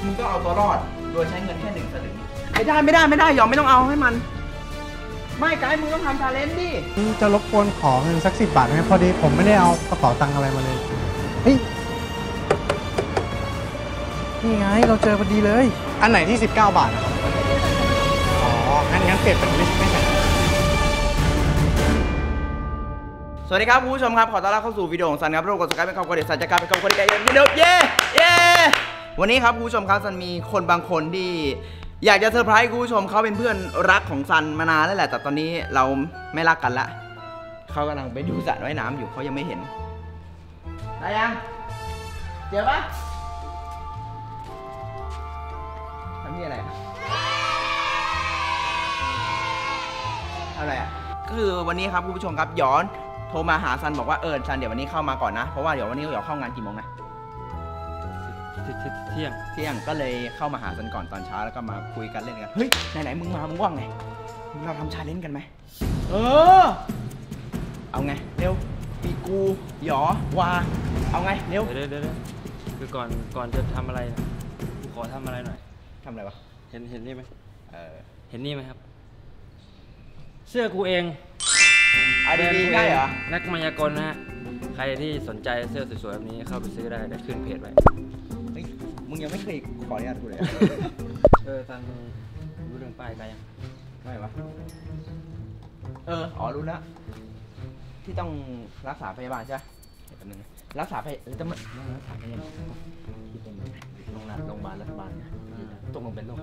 มึงต้องเอาตัวรอดโดยใช้เงินแค่1 สลึงไม่ได้ยอมไม่ต้องเอาให้มันไม่ไกด์มึงต้องทำชาเลนจ์ดิจะรบกวนขอเงินสัก10 บาทไหมพอดีผมไม่ได้เอากระเป๋าตังค์อะไรมาเลยเฮ้ยนี่ไงเราเจอพอดีเลยอันไหนที่19 บาทนะครับอ๋องั้นเปลี่ยนเป็นไม่ใช่สวัสดีครับคุณผู้ชมครับขอต้อนรับเข้าสู่วิดีโอของซันครับเรากดสกายเป็นครอบครัวเด็กสันจะกลายเป็นครอบครัวเด็กใหญ่เดิมเย้วันนี้ครับคุณผู้ชมครับซันมีคนบางคนที่อยากจะเซอร์ไพรส์คุณผู้ชมเขาเป็นเพื่อนรักของซันมานานแล้วแหละแต่ตอนนี้เราไม่รักกันละเขากำลังไปดูสระว่ายน้ำอยู่เขายังไม่เห็นได้ยังเจอปะทำที่อะไรอะไรอ่ะก็คือวันนี้ครับคุณผู้ชมครับย้อนโทรมาหาซันบอกว่าซันเดี๋ยววันนี้เข้ามาก่อนนะเพราะว่าเดี๋ยววันนี้เราเข้างานกี่โมงนะเที่ยงก็เลยเข้ามาหาซันก่อนตอนเช้าแล้วก็มาคุยกันเล่นกันเฮ้ยไหนมึงมามึงว่างไงเราทำชาเลนจ์กันไหมเอาไงเร็วมีกูหยอวาเอาไงเร็วเดี๋ยวคือก่อนจะทำอะไรกูขอทำอะไรหน่อยทำอะไรวะเห็นนี่ไหมเห็นนี่ไหมครับเสื้อกูเองดีๆง่ายเหรอนักมายากลนะฮะใครที่สนใจเสื้อสวยๆแบบนี้เข้าไปซื้อได้ขึ้นเพจไว้มึงยังไม่เคยขออนุญาตกูเลยฟังรู้เรื่องป้ายกันยังไม่วะรู้แล้วที่ต้องรักษาพยาบาลใช่ไหมแป๊บนึงรักษาพยาจะมันรักษาพยาบาลที่เป็นโรงพยาบาลรัฐบาลเนี่ยตกลงเป็นโรค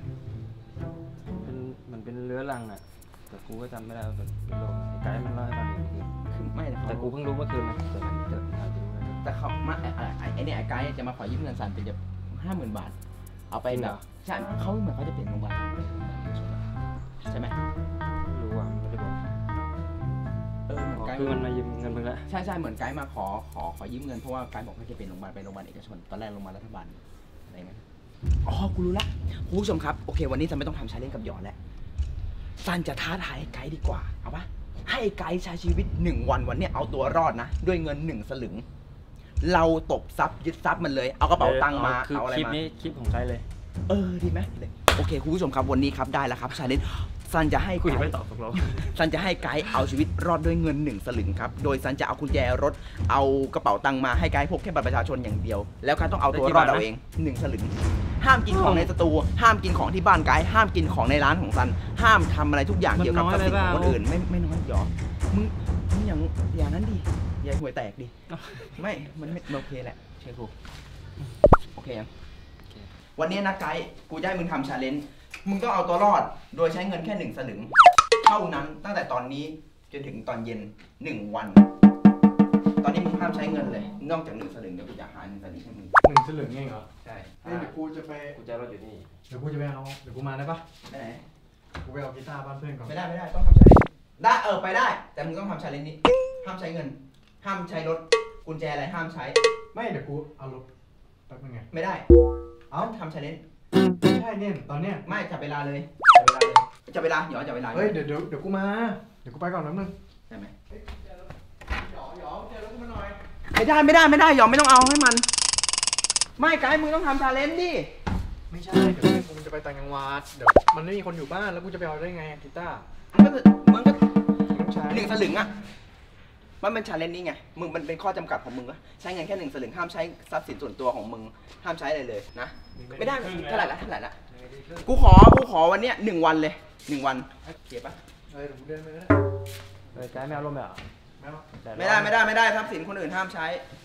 มันเป็นเรื้อรังอ่ะแต่กูก็จำไม่ได้ว่าเป็นโรคไกด์มันเล่าให้ฟังอีกทีไม่แต่กูเพิ่งรู้เมื่อคืนนะแต่เขามาไอ้เนี่ยไกด์จะมาขอยืมเงินซันเป็นจะ50,000 บาทเอาไปแบบใช่เขาเหมือนเขาจะเปลี่ยนโรงพยาบาลใช่ไหมรู้อ่ะไม่ได้บอกคือมันมายืมเงินมึงละใช่เหมือนไกด์มาขอยืมเงินเพราะว่าไกด์บอกว่าจะเป็นโรงพยาบาลไปโรงพยาบาลเอกชนตอนแรกโรงพยาบาลรัฐบาลอะไรเงี้ยกูรู้ละคุณผู้ชมครับโอเควันนี้ซันไม่ต้องทำชาเลนจ์กับหยอนแล้วซันจะท้าทายไกด์ดีกว่าเอาปะให้ไกด์ใช้ชีวิต1 วันเนี้ยเอาตัวรอดนะด้วยเงิน1 สลึงเราตบทรัพย์ยึดทรัพย์มันเลยเอากระเป๋าตังค์มาเอาอะไรมาคลิปนี้คลิปของใครเลยดีไหมโอเคคุณผู้ชมครับวันนี้ครับได้แล้วครับชาเลนจ์ซันจะให้คุยไม่ตอบตกลงซันจะให้ไกด์เอาชีวิตรอดด้วยเงิน1 สลึงครับโดยซันจะเอากุญแจรถเอากระเป๋าตังค์มาให้ไกด์พกแค่บัตรประชาชนอย่างเดียวแล้วก็ต้องเอาตัวรอดเอาเอง1 สลึงห้ามกินของในสตูห้ามกินของที่บ้านไกด์ห้ามกินของในร้านของซันห้ามทำอะไรทุกอย่างเกี่ยวกับทรัพย์สินของคนอื่นไม่น้อยหรอมึงอย่างนั้นดิอย่าห่วยแตกดิไม่มันไม่โอเคแหละเชื่อกูโอเคยังวันนี้นะไกด์กูจะให้มึงทำชาเลนจ์มึงต้องเอาตัวรอดโดยใช้เงินแค่1 สลึงเท่านั้นตั้งแต่ตอนนี้จนถึงตอนเย็น1 วันตอนนี้มึงห้ามใช้เงินเลยนอกจาก1 สลึงเดี๋ยวกูจะหา1 สลึงให้มึง 1 สลึงเองเหรอใช่เดี๋ยวกูจะไปกูจะรถอยู่นี่เดี๋ยวกูจะไปเอาเดี๋ยวกูมาได้ปะได้ไหนกูไปเอากีตาร์บ้านเพื่อนก่อนไม่ได้ต้องทำชาเลนจ์ได้ไปได้แต่มึงต้องทำชาเลนจ์นี้ห้ามใช้เงินห้ามใช้รถกุญแจอะไรห้ามใช้ไม่เดี๋ยวกูเอารถแป๊บนึงไงไม่ได้ทำชาเลนจ์ใช่เนี่ยตอนเนี้ยไม่จับเวลาเลยจับเวลาเดี๋ยวจับเวลาเฮ้ยเดี๋ยวกูมาเดี๋ยวกูไปก่อนแป๊บนึงได้ไหมหยอเจอรถกูมาหน่อยไม่ได้หยอไม่ต้องเอาให้มันไม่ไกด์มึงต้องทำชาเลนจ์ดิไม่ใช่เดี๋ยวมึงจะไปต่างจังหวัดเดี๋ยวมันไม่มีคนอยู่บ้านแล้วกูจะไปเอาได้ไงกีตาร์มึงก็1 สลึงอ่ะมันเป็นชาเลนจ์นี่ไงมึงมันเป็นข้อจำกัดของมึงวะใช้เงินแค่1 สลึงห้ามใช้ทรัพย์สินส่วนตัวของมึงห้ามใช้อะไรเลยนะไม่ได้เท่าไหร่ละกูขอวันเนี้ย1 วันเลย1 วันเก็บปะเดี๋ยวกูเดินไปก็ได้ไกด์ไม่เอาลมแบบไม่ได้ทรัพย์สินคนอื่นห้ามใช้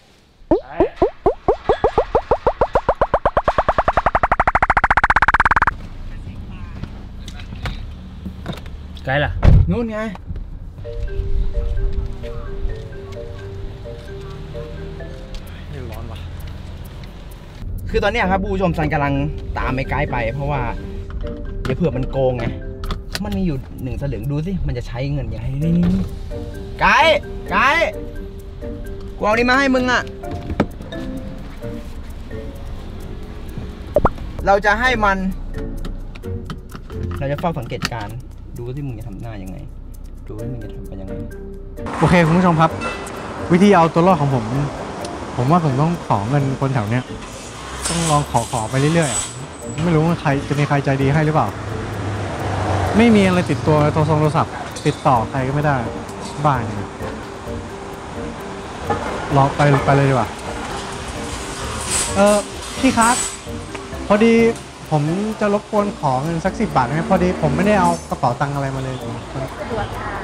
ไกด์ล่ะนู่นไงร้อนว่ะคือตอนนี้ครับผู้ชมซันกำลังตามไอ้ไกด์ไปเพราะว่าเดี๋ยวเผื่อมันโกงไงมันมีอยู่1 สลึงดูสิมันจะใช้เงินยังไงนี่ไกด์กูเอานี่มาให้มึงอ่ะเราจะให้มันเราจะเฝ้าสังเกตการดูที่มึงจะทำหน้ายังไงดูว่ามึงจะทำไปยังไงโอเคคุณผู้ชมครับวิธีเอาตัวรอดของผมว่าผมต้องขอเงินคนแถวเนี้ยต้องลองขอไปเรื่อยๆอะไม่รู้ว่าใครจะมีใครใจดีให้หรือเปล่า ไม่มีอะไรติดตัวโทรศัพท์ติดต่อใครก็ไม่ได้บ้านเนี่ยลองไปเลยดีกว่าพี่ครับพอดีผมจะรบกวนขอเงินสัก10 บาทได้ไหมพอดีผมไม่ได้เอากระเป๋าตังค์อะไรมาเลยสะดวกค่ะ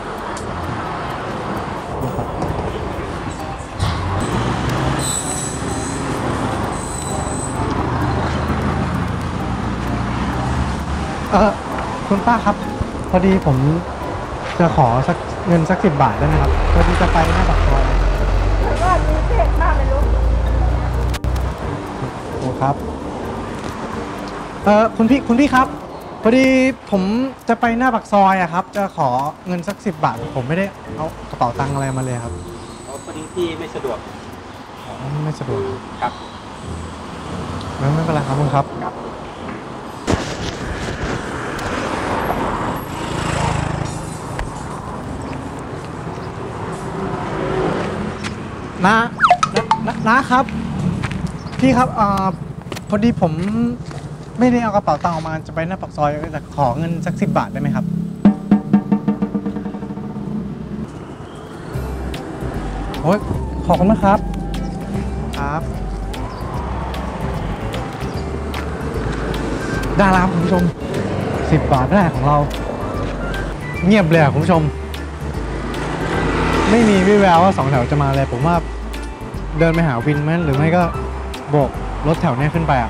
คุณป้าครับ พอดีผมจะขอเงินสัก10 บาทได้ไหมครับพอดีจะไปหน้าปากซอยแล้วก็มีเศษบ้างเลยลูกโอ้ครับคุณพี่ครับ พอดีผมจะไปหน้าปากซอยอะครับจะขอเงินสัก10 บาทผมไม่ได้เอากระเป๋าตังค์อะไรมาเลยครับพอดีพี่ไม่สะดวกไม่สะดวกครับไม่เป็นไรครับคุณครับนะครับพี่ครับพอดีผมไม่ได้เอากระเป๋าตังค์ออกมาจะไปหน้าปากซอยแต่ขอเงินสัก10 บาทได้ไหมครับโอ้ยขอบคุณมากครับครับได้แล้วครับคุณผู้ชม10 บาทแรกของเราเงียบเลยคุณผู้ชมไม่มีวี่แววว่า2 แถวจะมาเลยผมว่าเดินไปหาวินไหมหรือไม่ก็โบกรถแถวนี้ขึ้นไปอ่ะ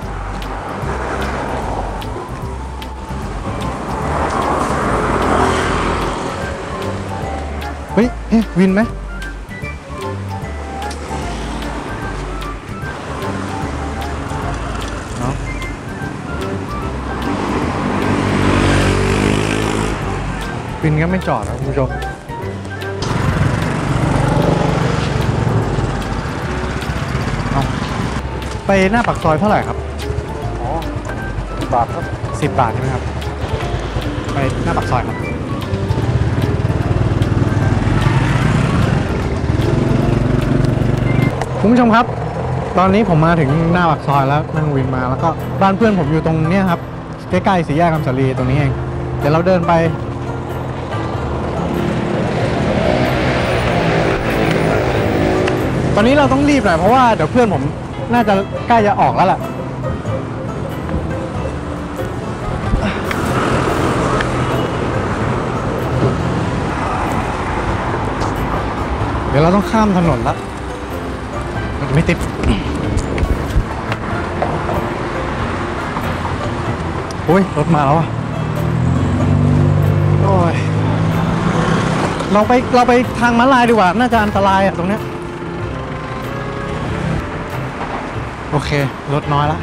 เฮ้ยวินไหมเนาะวินก็ไม่จอดนะคุณผู้ชมไปหน้าปากซอยเท่าไหร่ครับอ๋อ10 บาทครับ10 บาทใช่ไหมครับไปหน้าปากซอยครับคุณผู้ชมครับตอนนี้ผมมาถึงหน้าปากซอยแล้วนั่งวินมาแล้วก็บ้านเพื่อนผมอยู่ตรงเนี้ยครับใกล้ๆสี่แยกคำสาลีตรงนี้เองเดี๋ยวเราเดินไปตอนนี้เราต้องรีบหน่อยเพราะว่าเดี๋ยวเพื่อนผมน่าจะใกล้จะออกแล้วแหละเดี๋ยวเราต้องข้ามถนนแล้วไม่ติดโอ้ยรถมาแล้วอ่ะโอ้ยเราไปทางม้าลายดีกว่าน่าจะอันตรายอ่ะตรงเนี้ยโอเครถน้อยละ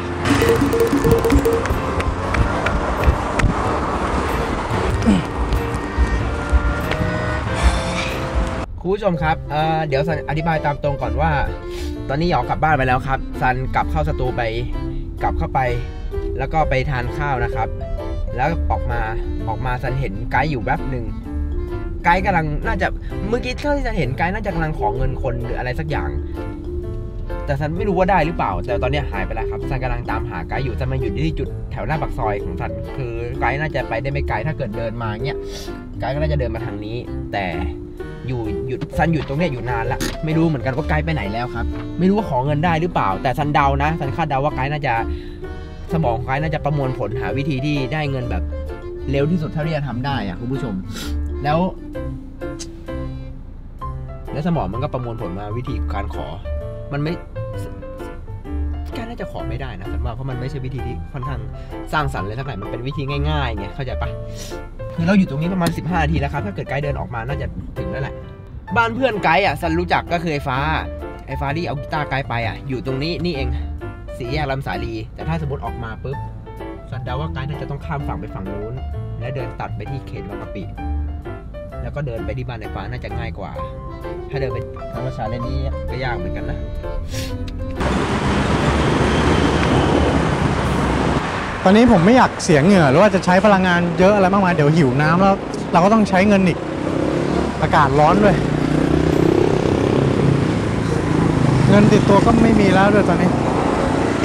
คุณผู้ชมครับเดี๋ยวซันอธิบายตามตรงก่อนว่าตอนนี้หยอกกลับบ้านไปแล้วครับซันกลับเข้าสตูไปกลับเข้าไปแล้วก็ไปทานข้าวนะครับแล้วออกมาซันเห็นไกด์อยู่แวบหนึ่งไกด์กำลังน่าจะเมื่อกี้เท่าที่ซันเห็นไกด์น่าจะกำลังขอเงินคนหรืออะไรสักอย่างแต่ซันไม่รู้ว่าได้หรือเปล่าแต่ตอนนี้หายไปแล้วครับซันกำลังตามหาไกด์อยู่ซันมาอยู่ที่จุดแถวหน้าปากซอยของซันคือไกด์น่าจะไปได้ไม่ไกลถ้าเกิดเดินมาเนี้ยไกด์ก็น่าจะเดินมาทางนี้แต่ซันอยู่ตรงเนี้ยอยู่นานละไม่รู้เหมือนกันว่าไกด์ไปไหนแล้วครับไม่รู้ว่าขอเงินได้หรือเปล่าแต่ซันเดานะซันคาดเดาว่าไกด์น่าจะสมองไกด์น่าจะประมวลผลหาวิธีที่ได้เงินแบบเร็วที่สุดเท่าที่จะทำได้อะคุณผู้ชมแล้วสมองมันก็ประมวลผลมาวิธีการขอมันไม่ไกด์น่าจะขอไม่ได้นะซันว่าเพราะมันไม่ใช่วิธีที่ค่อนข้างสร้างสรรค์เลยสักหน่อยมันเป็นวิธีง่ายๆไงเข้าใจปะคือเราอยู่ตรงนี้ประมาณ15 นาทีแล้วครับถ้าเกิดไกด์เดินออกมาน่าจะถึงแล้วแหละบ้านเพื่อนไกด์อ่ะซันรู้จักก็คือไอ้ฟ้าที่เอากีตาร์ไกด์ไปอ่ะอยู่ตรงนี้นี่เองสี่แยกลำสาลีแต่ถ้าสมมติออกมาปุ๊บซันเดาว่าไกด์น่าจะต้องข้ามฝั่งไปฝั่งนู้นและเดินตัดไปที่เขตบางกะปิแล้วก็เดินไปที่บ้านไอ้ฟ้าน่าจะง่ายกว่าถ้าเดินไปทางประชาเลนนี้ก็ยากเหมือนกันนะตอนนี้ผมไม่อยากเสียเหงื่อหรือว่าจะใช้พลังงานเยอะอะไรมากมายเดี๋ยวหิวน้ำแล้วเราก็ต้องใช้เงินอีกอากาศร้อนด้วยเงินติดตัวก็ไม่มีแล้วด้วยตอนนี้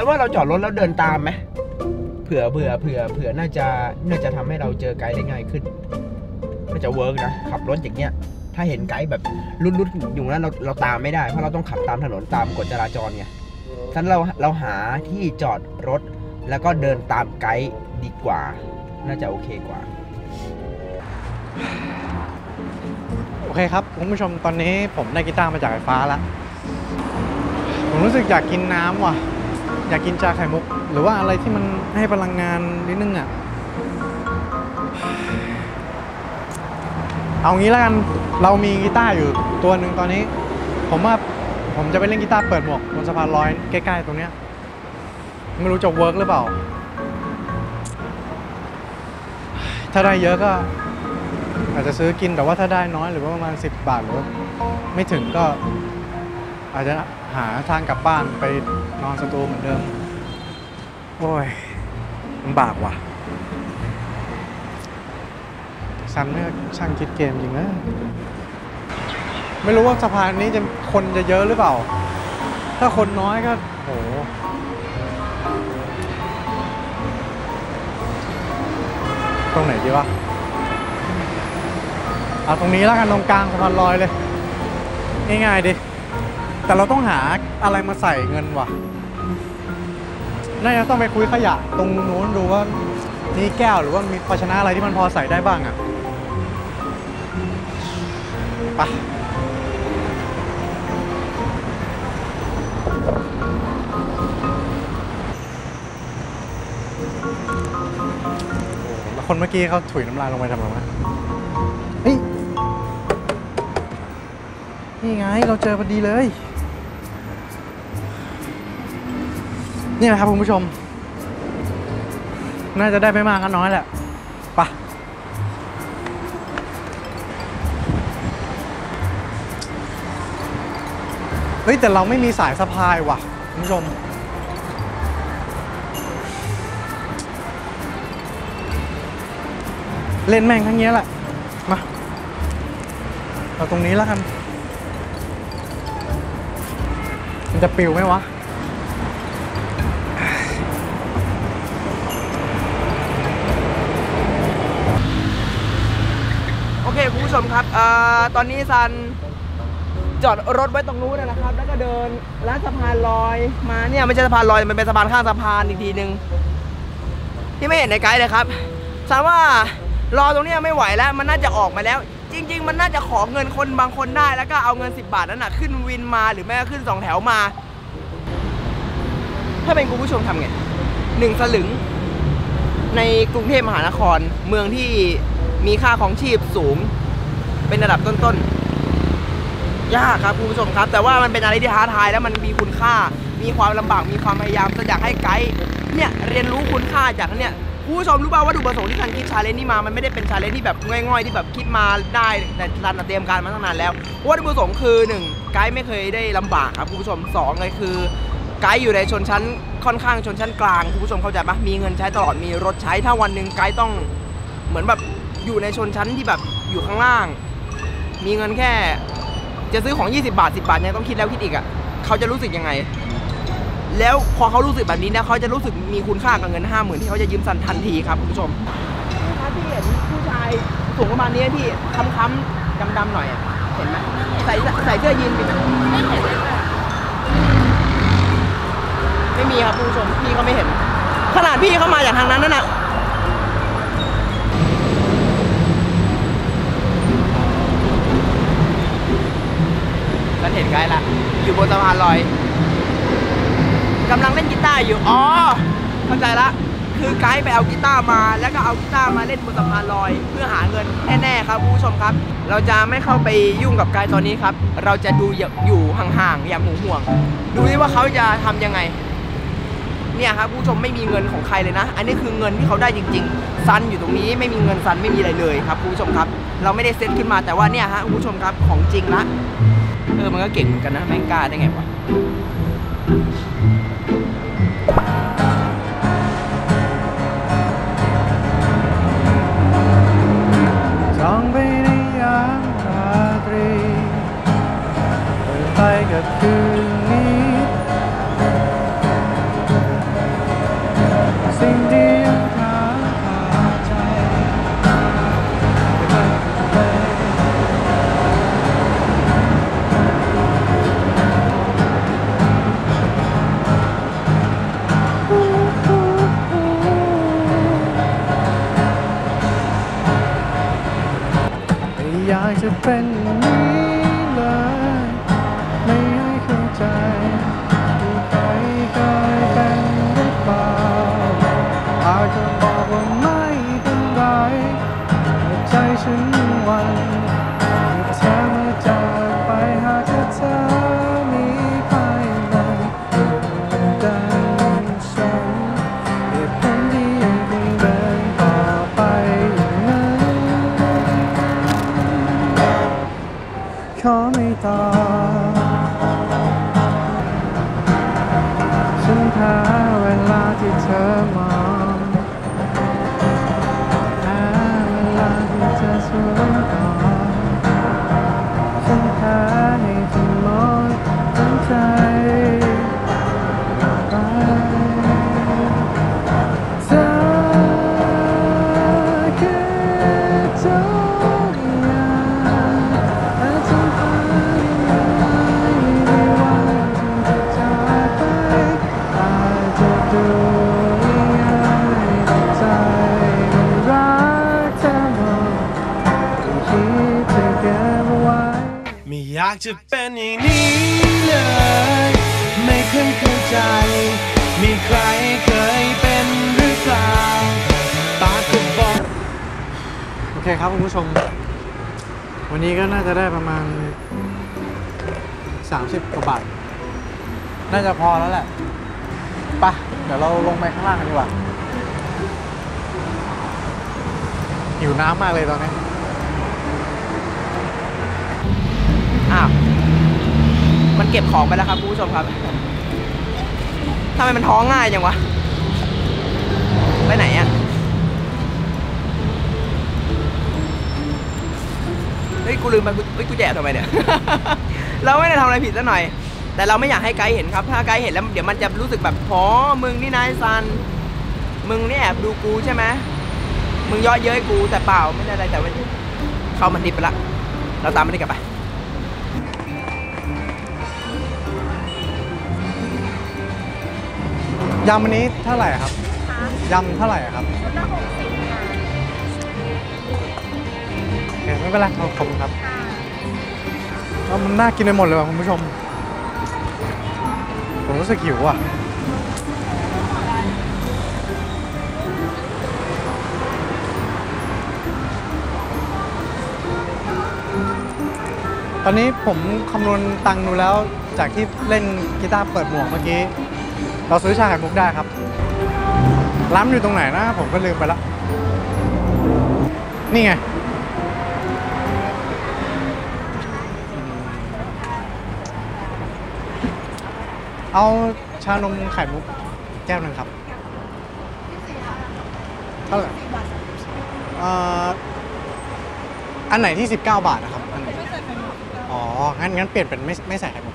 ฉันว่าเราจอดรถแล้วเดินตามไหมเผื่อน่าจะทำให้เราเจอไกด์ได้ง่ายขึ้นน่าจะเวิร์กนะขับรถอย่างเงี้ยถ้าเห็นไกด์แบบรุดอยู่นั้นเราตามไม่ได้เพราะเราต้องขับตามถนนตามกฎจราจรไงฉะนั้นเราหาที่จอดรถแล้วก็เดินตามไกด์ดีกว่าน่าจะโอเคกว่าโอเคครับคุณผู้ชมตอนนี้ผมได้กีตาร์มาจากไฟฟ้าแล้วผมรู้สึกอยากกินน้ำว่ะอยากกินชาไข่มุกหรือว่าอะไรที่มันให้พลังงานนิดนึงอ่ะเอางี้แล้วกันเรามีกีตาร์อยู่ตัวหนึ่งตอนนี้ผมจะไปเล่นกีตาร์เปิดหมวกบนสะพานลอยใกล้ๆตรงเนี้ยไม่รู้จะเวิร์กหรือเปล่าถ้าได้เยอะก็อาจจะซื้อกินแต่ว่าถ้าได้น้อยหรือว่าประมาณ10 บาทหรือไม่ถึงก็อาจจะหาทางกลับบ้านไปนอนสตูเหมือนเดิมโอ้ยลำบากว่ะซันไม่ช่างคิดเกมจริงนะไม่รู้ว่าสะพานนี้คนจะเยอะหรือเปล่าถ้าคนน้อยก็โหตรงไหนดีวะเอาตรงนี้แล้วกันตรงกลางสะพานลอยเลยง่ายๆดิแต่เราต้องหาอะไรมาใส่เงินว่ะน่าจะต้องไปคุยขยะตรงนู้นดูว่ามีแก้วหรือว่ามีภาชนะอะไรที่มันพอใส่ได้บ้างอ่ะไปแล้วคนเมื่อกี้เขาถุยน้ำลายลงไปทำไมวะเฮ้ยนี่ไงเราเจอพอดีเลยนี่นะครับคุณผู้ชมน่าจะได้ไม่มากก็น้อยแหละไปเฮ้ยแต่เราไม่มีสายสะพายว่ะคุณผู้ชมเล่นแม่งทั้งนี้แหละมาเอาตรงนี้แล้วกันมันจะปิวไหมวะโอเคคุณผู้ชมครับตอนนี้ซันจอดรถไว้ตรงนู้นนะครับแล้วก็เดินลัดสะพานลอยมาเนี่ยไม่ใช่สะพานลอยมันเป็นสะพานข้างสะพานอีกทีนึงที่ไม่เห็นในไกด์เลยครับซันว่ารอตรงนี้ไม่ไหวแล้วมันน่าจะออกมาแล้วจริงๆมันน่าจะขอเงินคนบางคนได้แล้วก็เอาเงิน10 บาทนั้นนะขึ้นวินมาหรือแม่ก็ขึ้น2 แถวมาถ้าเป็นคุณผู้ชมทำไง1 สลึงในกรุงเทพมหานครเมืองที่มีค่าครองชีพสูงเป็นระดับต้นๆยากครับคุณผู้ชมครับแต่ว่ามันเป็นอะไรที่ท้าทายแล้วมันมีคุณค่ามีความลำบากมีความพยายามจะอยากให้ไกด์เนี่ยเรียนรู้คุณค่าจากเนี่ยคุณผู้ชมรู้ป่าวว่าวัตถุประสงค์ที่การคิดชาเลนจ์นี้มามันไม่ได้เป็นชาเลนจ์ที่แบบง่อยๆที่แบบคิดมาได้แต่การเตรียมการมาตั้งนานแล้ววัตถุประสงค์คือ1ไกด์ไม่เคยได้ลำบากครับคุณผู้ชม2เลยคือไกด์อยู่ในชนชั้นค่อนข้างชนชั้นกลางคุณผู้ชมเข้าใจปะมีเงินใช้ตลอดมีรถใช้ถ้าวันหนึ่งไกด์ต้องเหมือนแบบอยู่ในชนชั้นที่แบบอยู่ข้างล่างมีเงินแค่จะซื้อของ20 บาท10 บาทเนี่ยต้องคิดแล้วคิดอีกอ่ะเขาจะรู้สึกยังไงแล้วพอเขารู้สึกแบบนี้นะเขาจะรู้สึกมีคุณค่ากับเงิน 50,000ที่เขาจะยืมซันทันทีครับคุณผู้ชมถ้าที่เห็นผู้ชายสูงประมาณนี้ที่ค้ำๆดำๆหน่อยเห็นไหมใส่เสื้อยีนส์ไม่เห็นเลยไม่มีครับคุณผู้ชมพี่เขาไม่เห็นขนาดพี่เขามาจากทางนั้นนั่นน่ะฉันเห็นไกด์ละอยู่บนสะพานลอยกำลังเล่นกีตาร์อยู่อ๋อเข้าใจละคือไกด์ไปเอากีตาร์มาแล้วก็เอากีตาร์มาเล่นบนสะพานลอยเพื่อหาเงินแน่ๆครับผู้ชมครับเราจะไม่เข้าไปยุ่งกับไกด์ตอนนี้ครับเราจะดูอยู่ห่างๆอย่างห่วงๆดูดิว่าเขาจะทำยังไงเนี่ยครับผู้ชมไม่มีเงินของใครเลยนะอันนี้คือเงินที่เขาได้จริงๆซันอยู่ตรงนี้ไม่มีเงินซันไม่มีอะไรเลยครับผู้ชมครับเราไม่ได้เซ็ตขึ้นมาแต่ว่าเนี่ยฮะผู้ชมครับของจริงละมันก็เก่งเหมือนกันนะแม่งกล้าได้ไงวะจ้องไปในยามราตรีเดินไปกับคืนนี้เป็นอย่างนี้เลยไม่ให้เข้าใจมีใครเคยเป็นหรือเปล่าอาจจะบอกว่าไม่เป็นไรแต่ใจฉันหวั่นเธอมาจากไปหากเธอมีภายในดังฉันเหตุผลที่ยังคงเดินต่อไปอย่างนั้นขอไม่ตอบฉันหาเวลาที่เธอมองหาเวลาที่เธอสวยต่อฉันหาให้เธอหมดทั้งใจไปเธอคือทุกอย่างและทุกฝันไม่ว่าฉันจะจากไปอาจจะดูง่ายแต่ใจมันรักเธอหมดคิดจะเก็บไว้ไม่อยากจะเป็นอย่างนี้เลย ไม่เคยเข้าใจ มีใครเคยเป็นหรือเปล่าปากก็บอกโอเคครับคุณผู้ชม วันนี้ก็น่าจะได้ประมาณ30 กว่าบาท น่าจะพอแล้วแหละไปเดี๋ยวเราลงไปข้างล่างกันดีกว่าหิวน้ำมากเลยตอนนี้อ้าวมันเก็บของไปแล้วครับคุณผู้ชมครับทำไมมันท้องง่ายจังวะไปไหนอะเฮ้ยกูลืมไปกูแจกทำไมเนี่ย เราไม่ได้ทำอะไรผิดซะหน่อย แต่เราไม่อยากให้ไกด์เห็นครับถ้าไกด์เห็นแล้วเดี๋ยวมันจะรู้สึกแบบอ๋อมึงนี่นายซันมึงนี่แอบดูกูใช่ไหมมึงเยาะเย้ยกูแต่เปล่าไม่ได้อะไรแต่ว่าเขามันดิบไปละเราตามไม่ได้กลับไปยำอันนี้เท่าไหร่ครับยำเท่าไหร่ครับละ60 ค่ะโอเคไม่เป็นไรขอบคุณครับมันน่ากินไปหมดเลยว่ะคุณผู้ชมผมรู้สึกหิวอ่ะตอนนี้ผมคำนวณตังค์ดูแล้วจากที่เล่นกีตาร์เปิดหมวกเมื่อกี้เราซื้อชาไข่มุกได้ครับร้านอยู่ตรงไหนนะผมก็ลืมไปละนี่ไงเอาชานมไข่มุกแก้วหนึ่งครับเท่าไหร่อันไหนที่19 บาทนะครับอันไหนอ๋องั้นเปลี่ยนเป็นไม่ใส่ไข่มุก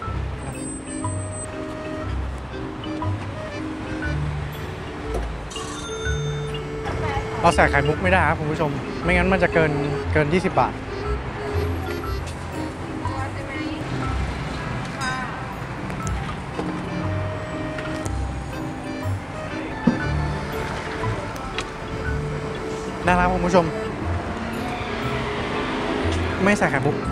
เราใส่ไข่มุกไม่ได้ครับคุณผู้ชมไม่งั้นมันจะเกิน20 บาทได้ครับคุณผู้ชมไม่ใส่ไข่มุก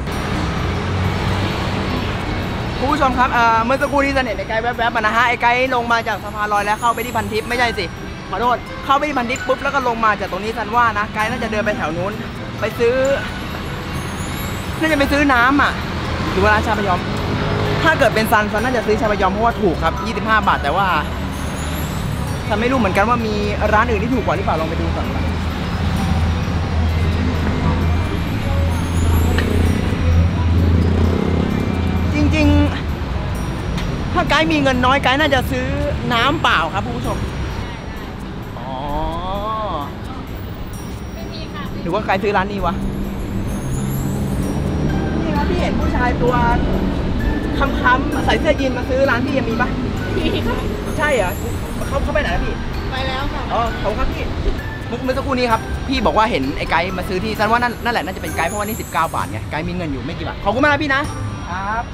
คุณผู้ชมครับเมื่อสักครู่นี้จะเห็นไอ้ไกด์แวบๆมานะฮะไอ้ไกด์ลงมาจากสะพานลอยแล้วเข้าไปที่พันทิพย์ไม่ใช่สิขอโทษเข้าไปที่พันทิพย์ปุ๊บแล้วก็ลงมาจากตรงนี้ซันว่านะไกด์น่าจะเดินไปแถวนู้นไปซื้อน่าจะไปซื้อน้ำอ่ะหรือว่าร้านชาพยอมถ้าเกิดเป็นซันน่าจะซื้อชาพยอมเพราะว่าถูกครับ25 บาทแต่ว่าซันไม่รู้เหมือนกันว่ามีร้านอื่นที่ถูกกว่าหรือเปล่าลองไปดูก่อนจริงๆถ้าไกด์มีเงินน้อยไกด์น่าจะซื้อน้ำเปล่าครับคุณผู้ชมอ๋อหรือว่าไกด์ซื้อร้านนี้วะนี่ครับพี่เห็นผู้ชายตัวค้ำๆใส่เสื้อยีนมาซื้อร้านพี่ยังมีปะมีค่ะใช่เหรอเขาไปไหนแล้วพี่ไปแล้วค่ะอ๋อขอบคุณครับพี่เมื่อสักครู่นี้ครับพี่บอกว่าเห็นไอ้ไกด์มาซื้อที่ซันว่านั่นแหละน่าจะเป็นไกด์เพราะว่านี่19 บาทไงไกด์มีเงินอยู่ไม่กี่บาทขอบคุณมากพี่นะครับ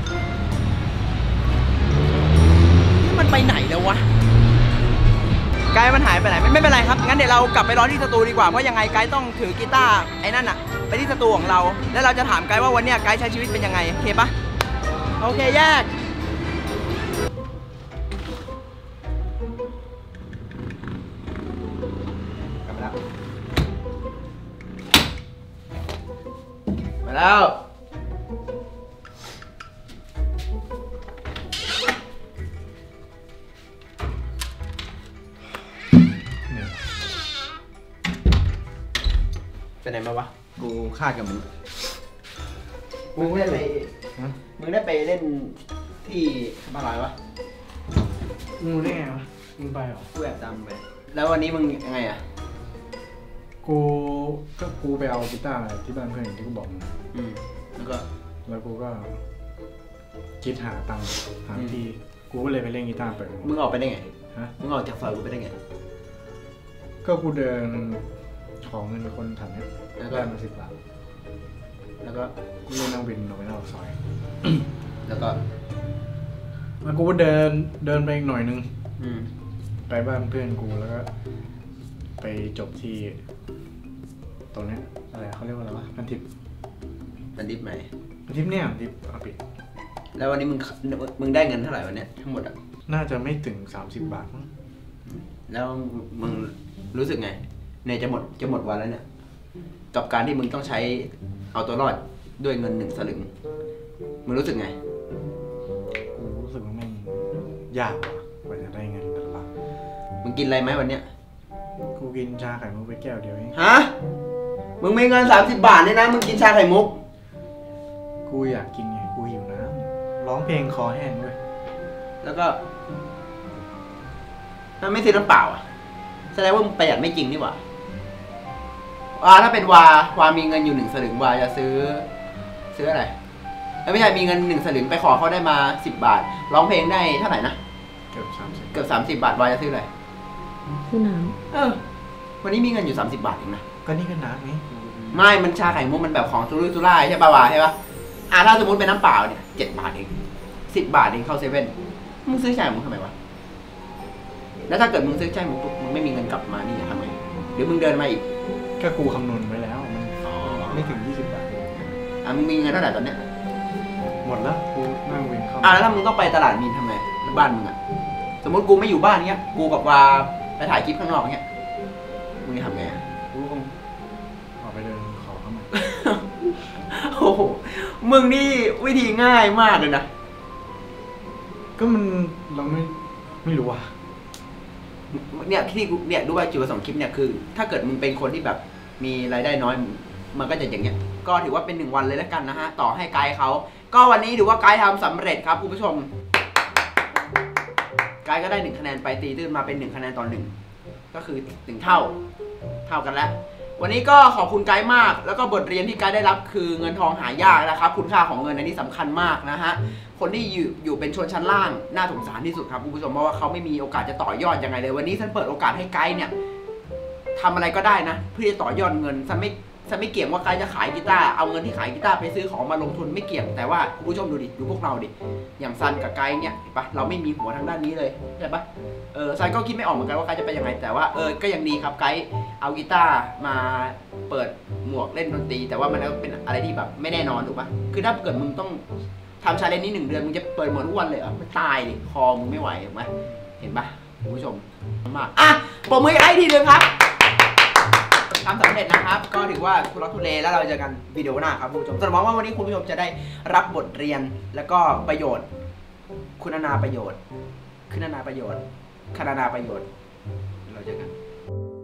มันไปไหนแล้ววะไกด์มันหายไปไหนไม่เป็นไรครับงั้นเดี๋ยวเรากลับไปรอที่สตูดีกว่าเพราะยังไงไกด์ต้องถือกีตาร์ไอ้นั่นอะไปที่สตูของเราแล้วเราจะถามไกด์ว่าวันเนี้ยไกด์ใช้ชีวิตเป็นยังไงโอเคปะโอเคแยกกลับมาแล้วไปไหนมาวะกูคาดกับมึงได้ไปมึงได้ไปเล่นที่บ้านลอยวะมึงได้ไงวะมึงไปเหรอกูแอบตามไปแล้ววันนี้มึงยังไงอ่ะกูไปเอากีตาร์ที่บ้านเพื่อนอย่างที่กูบอกมึงแล้วกูก็คิดหาตังค์หาที่กูก็เลยไปเล่นกีตาร์ไปมึงออกไปได้ไงฮะมึงออกจากซอยกูไปได้ไงก็กูเดินของเงินคนแถวนี้แล้วก็ได้มา10 บาทแล้วก็กูเล่นนั่งวินออกไปนอกซอยแล้วก็แล้วกูก็เดินไปอีกหน่อยนึงอืมไปบ้านเพื่อนกูแล้วก็ไปจบที่ตรงนี้อะไรเขาเรียกว่าอะไรวะพันทิปมันดิฟไหมพันทิปเนี่ยทิปเอาปิดแล้ววันนี้มึงได้เงินเท่าไหร่วันเนี้ยทั้งหมดอ่ะน่าจะไม่ถึง30 บาทมั้งแล้วมึงรู้สึกไงเนี่ยจะหมดวันแล้วเนี่ยกับการที่มึงต้องใช้เอาตัวรอดด้วยเงิน1 สลึงมึงรู้สึกไงกูรู้สึกว่าแม่งยากว่ะกว่าจะได้เงินแต่ละบาทมึงกินอะไรไหมวันเนี้ยกูกินชาไข่มุกไปแก้วเดียวเองฮะมึงมีเงิน30 บาทเนี่ยนะมึงกินชาไข่มุกกูอยากกินไงกูหิวน้ำร้องเพลงคอแห้งด้วยแล้วก็ถ้าไม่ซื้อน้ำเปล่าอ่ะแสดงว่ามึงประหยัดไม่จริงนี่หว่าถ้าเป็นวามีเงินอยู่1 สลึงวาจะซื้ออะไรไม่ใช่มีเงิน1 สลึงไปขอเขาได้มา10 บาทร้องเพลงได้เท่าไหร่นะเกือบ30 บาทวาจะซื้ออะไรซื้อน้วันนี้มีเงินอยู่30 บาทเองนะก็นี่ก็น้ำไงไม่มันชาไข่มุกมันแบบของซุรุ่ยซุร่ายใช่ป่าววาใช่ป่ะถ้าสมมติเป็นน้ำเปล่าเนี่ย7 บาทเอง10 บาทเองเข้าเซเว่นมึงซื้อชาไข่มุกทำไมวะแล้วถ้าเกิดมึงซื้อชาไข่มุกปุ๊บมึงไม่มีเงินกลับมานี่ทำไงหรือมึงเดินมาอีกก็กูคำนวณไว้แล้วมันไม่ถึง20 บาทมึงมีเงินเท่าไหร่ตอนเนี้ยหมดแล้วกูนั่งวินเข้าแล้วถ้ามึงต้องไปตลาดมีนทำไงบ้านมึงอะสมมติกูไม่อยู่บ้านเงี้ยกูกับวาไปถ่ายคลิปข้างนอกเงี้ยมึงจะทำไงกูคงออกไปเดินขอเข้ามาโอ้โหมึงนี่วิธีง่ายมากเลยนะก็มันเราไม่รู้อ่ะเนี่ยที่กูเนี่ยดูว่าจุดประสงค์คลิปเนี่ยคือ ถ้าเกิดมึงเป็นคนที่แบบมีรายได้น้อยมันก็จะอย่างเงี้ยก็ถือว่าเป็น1 วันเลยแล้วกันนะฮะต่อให้ไกด์เขาก็วันนี้ถือว่าไกด์ทำสำเร็จครับคุณผู้ชมไกด์ก็ได้1 คะแนนไปตีตื้นมาเป็น1 คะแนนต่อ 1ก็คือ1 เท่ากันแล้ววันนี้ก็ขอบคุณไกด์มากแล้วก็บทเรียนที่ไกด์ได้รับคือเงินทองหายากนะครับคุณค่าของเงินอันนี้สำคัญมากนะฮะคนที่อยู่เป็นชนชั้นล่างน่าสงสารที่สุดครับคุณผู้ชมเพราะว่าเขาไม่มีโอกาสจะต่อยอดยังไงเลยวันนี้ฉันเปิดโอกาสให้ไกด์เนี่ยทำอะไรก็ได้นะเพื่อจะต่อยอดเงินฉันไม่เกี่ยงว่าไกด์จะขายกีตาร์เอาเงินที่ขายกีตาร์ไปซื้อของมาลงทุนไม่เกี่ยงแต่ว่าคุณผู้ชมดูพวกเราดิอย่างซันกับไกด์เนี่ยเห็นปะเราไม่มีหัวทางด้านนี้เลยใช่ปะซันก็คิดไม่ออกเหมือนกันว่าไกด์จะไปยังไงแต่ว่าก็ยังดีครับไกด์เอากีตาร์มาเปิดหมวกเล่นดนตรีแต่ว่ามันเป็นอะไรที่แบบไม่แน่นอนถูกปะคือถ้าเกิดมึงต้องทำชาเลนจ์นี้1 เดือนมึงจะเปิดหมวกทุกวันเลยเหรอไม่ตายดิคอมึงไม่ไหวถูกไหมเห็นปะคุณผู้ชมมากปรบมือให้ทีนึงครับทำสำเร็จนะครับก็ถือว่าทุลักทุเลแล้วเราเจอกันวิดีโอหน้าครับคุณผู้ชมแต่หวังว่าวันนี้คุณผู้ชมจะได้รับบทเรียนแล้วก็ประโยชน์คุณนาประโยชน์เราเจอกัน